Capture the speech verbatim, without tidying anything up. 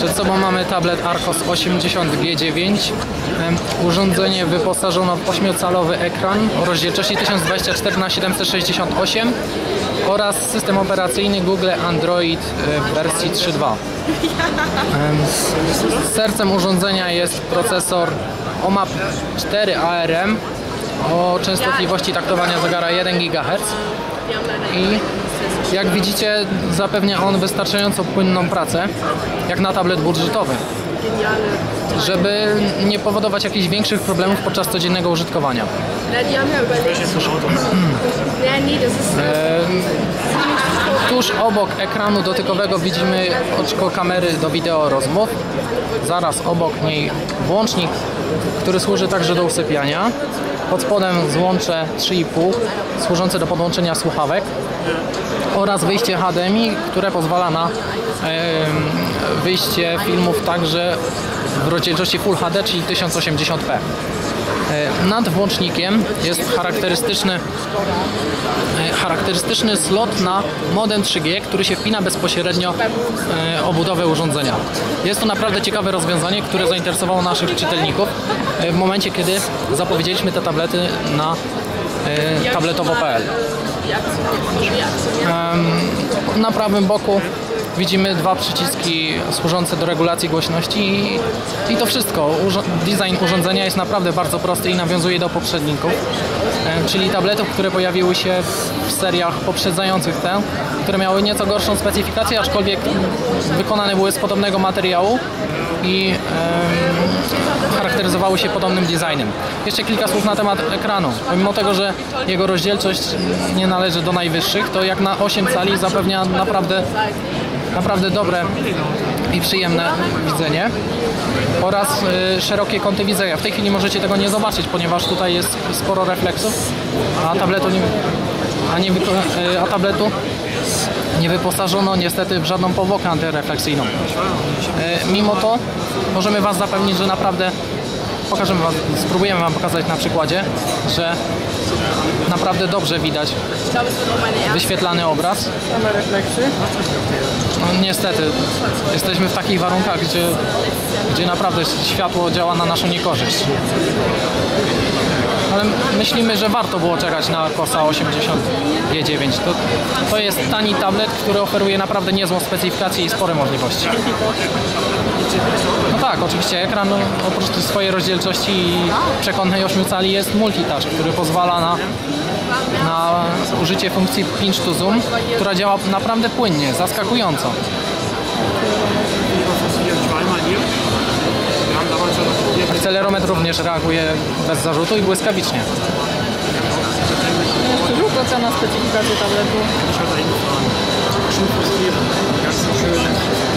Przed sobą mamy tablet Arcos osiemdziesiąt G dziewięć. Urządzenie wyposażono w ośmiocalowy ekran o rozdzielczości tysiąc dwadzieścia cztery na siedemset sześćdziesiąt osiem oraz system operacyjny Google Android w wersji trzy dwa. Sercem urządzenia jest procesor O M A P cztery A R M o częstotliwości taktowania zegara jeden gigaherc i jak widzicie zapewnia on wystarczająco płynną pracę jak na tablet budżetowy, żeby nie powodować jakichś większych problemów podczas codziennego użytkowania. Tuż obok ekranu dotykowego widzimy oczko kamery do wideo rozmów. Zaraz obok niej włącznik, który służy także do usypiania. Pod spodem złącze trzy i pół służące do podłączenia słuchawek oraz wyjście H D M I, które pozwala na wyjście filmów także w rozdzielczości Full H D, czyli tysiąc osiemdziesiąt p. Nad włącznikiem jest charakterystyczny, charakterystyczny slot na modem trzy G, który się wpina bezpośrednio w obudowę urządzenia. Jest to naprawdę ciekawe rozwiązanie, które zainteresowało naszych czytelników w momencie, kiedy zapowiedzieliśmy te tablety na tabletowo kropka p l. Na prawym boku widzimy dwa przyciski służące do regulacji głośności i, i to wszystko. Urzo design urządzenia jest naprawdę bardzo prosty i nawiązuje do poprzedników, e, czyli tabletów, które pojawiły się w seriach poprzedzających tę, które miały nieco gorszą specyfikację, aczkolwiek wykonane były z podobnego materiału i e, charakteryzowały się podobnym designem. Jeszcze kilka słów na temat ekranu. Pomimo tego, że jego rozdzielczość nie należy do najwyższych, to jak na osiem cali zapewnia naprawdę naprawdę dobre i przyjemne widzenie oraz y, szerokie kąty widzenia. W tej chwili możecie tego nie zobaczyć, ponieważ tutaj jest sporo refleksów, a tabletu nie, a nie, y, a tabletu nie wyposażono niestety w żadną powłokę antyrefleksyjną. Y, mimo to możemy Was zapewnić, że naprawdę pokażemy was, spróbujemy Wam pokazać na przykładzie, że naprawdę dobrze widać wyświetlany obraz. Same refleksy. No niestety, jesteśmy w takich warunkach, gdzie, gdzie naprawdę światło działa na naszą niekorzyść. Ale myślimy, że warto było czekać na Arcosa osiemdziesiąt G dziewięć. To, to jest tani tablet, który oferuje naprawdę niezłą specyfikację i spore możliwości. No tak, oczywiście ekran no, oprócz swojej rozdzielczości i przekątnej ośmiu cali jest multitouch, który pozwala na, na użycie funkcji pinch to zoom, która działa naprawdę płynnie, zaskakująco. Akcelerometr również reaguje bez zarzutu i błyskawicznie. Jeszcze rzut ocena specyfikacji tabletu.